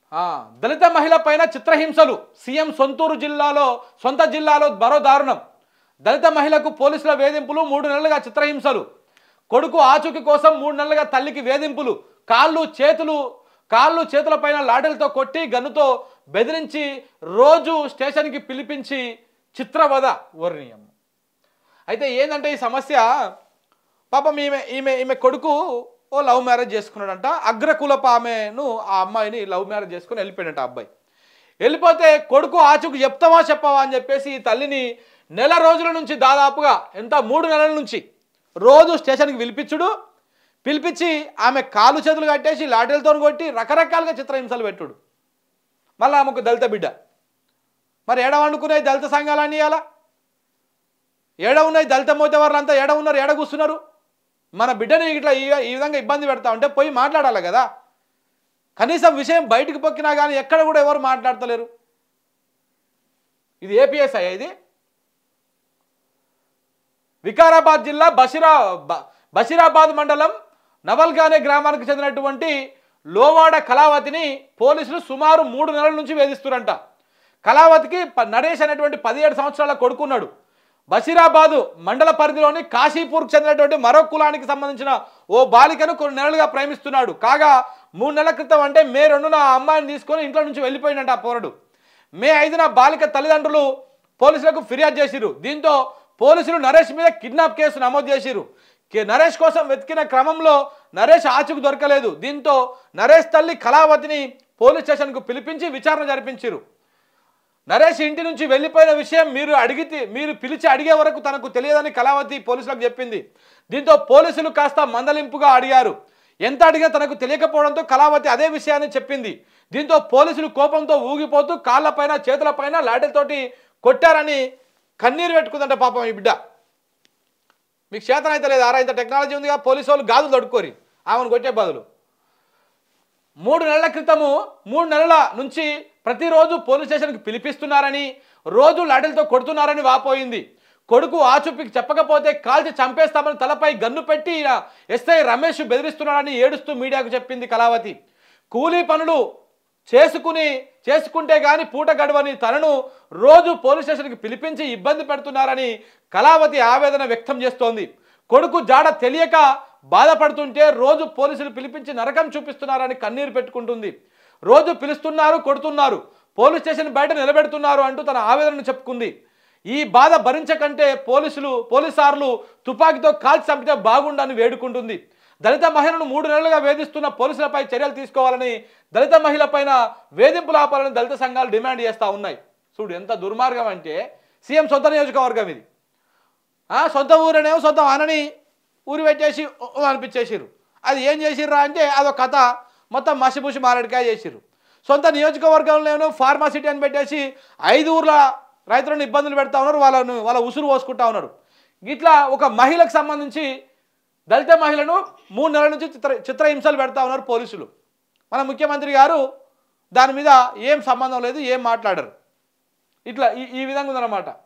దళిత మహిళ పైన చిత్రహింసలు సీఎం సొంత జిల్లాలో మరో దారుణం. దళిత మహిళకు పోలీసుల వేధింపులు, 3 నెలలుగా చిత్రహింసలు. కొడుకు ఆచూకీ కోసం 3 నెలలుగా తల్లికి వేధింపులు. కాళ్ళు చేతులపైన లాఠీలతో కొట్టి గన్నుతో బెదిరించి రోజు స్టేషన్కి పిలిపించి చిత్రవద వర్ణీయం. అయితే ఏంటంటే ఈ సమస్య, పాపం ఈమె కొడుకు ఓ లవ్ మ్యారేజ్ చేసుకున్నాడంట. అగ్రకులపు ఆమెను, ఆ అమ్మాయిని లవ్ మ్యారేజ్ చేసుకుని వెళ్ళిపోయాడంట. అబ్బాయి వెళ్ళిపోతే కొడుకు ఆచూకు చెప్తావా చెప్పవా అని చెప్పేసి ఈ తల్లిని నెల రోజుల నుంచి, దాదాపుగా 3 నెలల నుంచి రోజు స్టేషన్కి పిలిపించి ఆమె కాలు చేతులు కట్టేసి లాఠీలతో కొట్టి రకరకాలుగా చిత్రహింసలు పెట్టుడు. మళ్ళీ ఆమెకు దళిత బిడ్డ. మరి ఏడ వండుకునే దళిత సంఘాలన్నీ అలా ఏడ ఉన్నాయి? దళిత మోతవర్లంతా ఏడ ఉన్నారు? ఏడ కూస్తున్నారు? మన బిడ్డని ఇట్లా ఈ విధంగా ఇబ్బంది పెడతా ఉంటే పోయి మాట్లాడాలి కదా. కనీసం విషయం బయటకు పొక్కినా కానీ ఎక్కడ కూడా ఎవరు మాట్లాడతలేరు. ఇది ఏపీఎస్ఐ. ఇది వికారాబాద్ జిల్లా బషీరాబాద్ మండలం నవల్గానే గ్రామానికి చెందినటువంటి లోవాడ కళావతిని పోలీసులు సుమారు 3 నెలల నుంచి వేధిస్తున్నారంట. కళావతికి నరేష్ అనేటువంటి 17 సంవత్సరాల కొడుకున్నాడు. బషీరాబాదు మండల పరిధిలోని కాశీపూర్కు చెందినటువంటి మరో కులానికి సంబంధించిన ఓ బాలికను కొన్ని నెలలుగా ప్రేమిస్తున్నాడు. కాగా 3 నెలల క్రితం అంటే మే 2న ఆ అమ్మాయిని తీసుకొని ఇంట్లో నుంచి వెళ్ళిపోయినట్టు ఆ పోరడు. మే 5న బాలిక తల్లిదండ్రులు పోలీసులకు ఫిర్యాదు చేసిరు. దీంతో పోలీసులు నరేష్ మీద కిడ్నాప్ కేసు నమోదు చేసిరు. నరేష్ కోసం వెతికిన క్రమంలో నరేష్ ఆచూకు దొరకలేదు. దీంతో నరేష్ తల్లి కళావతిని పోలీస్ స్టేషన్కు పిలిపించి విచారణ జరిపించారు. నరేష్ ఇంటి నుంచి వెళ్ళిపోయిన విషయం మీరు పిలిచి అడిగే వరకు తనకు తెలియదని కళావతి పోలీసులకు చెప్పింది. దీంతో పోలీసులు కాస్త మందలింపుగా అడిగారు. ఎంత అడిగినా తనకు తెలియకపోవడంతో కళావతి అదే విషయాన్ని చెప్పింది. దీంతో పోలీసులు కోపంతో ఊగిపోతూ కాళ్ళపైన చేతులపైన లాఠీలతోటి కొట్టారని కన్నీరు పెట్టుకుందంట పాపం ఈ బిడ్డ. మీకు చేతన అయితే లేదు, ఇంత టెక్నాలజీ ఉందిగా, పోలీసు వాళ్ళు గాజులు తడుక్కోరి ఆమెను కొట్టే బదులు. 3 నెలల క్రితము 3 నెలల నుంచి ప్రతిరోజు పోలీస్ స్టేషన్కి పిలిపిస్తున్నారని, రోజు లాఠీలతో కొడుతున్నారని వాపోయింది. కొడుకు ఆచూపికి చెప్పకపోతే కాల్చి చంపేస్తామని తలపై గన్ను పెట్టి ఎస్ఐ రమేష్ బెదిరిస్తున్నాడని ఏడుస్తూ మీడియాకు చెప్పింది కళావతి. కూలీ పనులు చేసుకుంటే గాని పూట గడవని తనను రోజు పోలీస్ స్టేషన్కి పిలిపించి ఇబ్బంది పెడుతున్నారని కళావతి ఆవేదన వ్యక్తం చేస్తోంది. కొడుకు జాడ తెలియక బాధపడుతుంటే రోజు పోలీసులు పిలిపించి నరకం చూపిస్తున్నారని కన్నీరు పెట్టుకుంటుంది. రోజు పిలుస్తున్నారు, కొడుతున్నారు, పోలీస్ స్టేషన్ బయట నిలబెడుతున్నారు అంటూ తన ఆవేదనను చెప్పుకుంది. ఈ బాధ భరించకంటే పోలీసార్లు తుపాకీతో కాల్చి చంపితే బాగుండని వేడుకుంటుంది. దళిత మహిళను 3 నెలలుగా వేధిస్తున్న పోలీసులపై చర్యలు తీసుకోవాలని, దళిత మహిళపైన వేధింపులు ఆపాలని దళిత సంఘాలు డిమాండ్ చేస్తూ ఉన్నాయి. చూడు ఎంత దుర్మార్గం అంటే, సీఎం సొంత నియోజకవర్గం ఇది. సొంత ఊరనేమో సొంత అనని ఊరు పెట్టేసి అనిపించేసిర్రు. అది ఏం చేసిర్రా అంటే అదొక కథ, మొత్తం మసిపూసి మారడికాయ చేసిర్రు. సొంత నియోజకవర్గంలోనూ ఫార్మాసిటీ అని పెట్టేసి 5 ఊర్ల రైతులను ఇబ్బందులు పెడతా ఉన్నారు, వాళ్ళ ఉసురు పోసుకుంటా ఉన్నారు. ఇట్లా ఒక మహిళకు సంబంధించి దళిత మహిళను 3 నెలల నుంచి చిత్రహింసలు పెడతా ఉన్నారు పోలీసులు. మన ముఖ్యమంత్రి గారు దాని మీద ఏం సంబంధం లేదు, ఏం మాట్లాడరు. ఇట్లా ఈ విధంగా ఉందన్నమాట.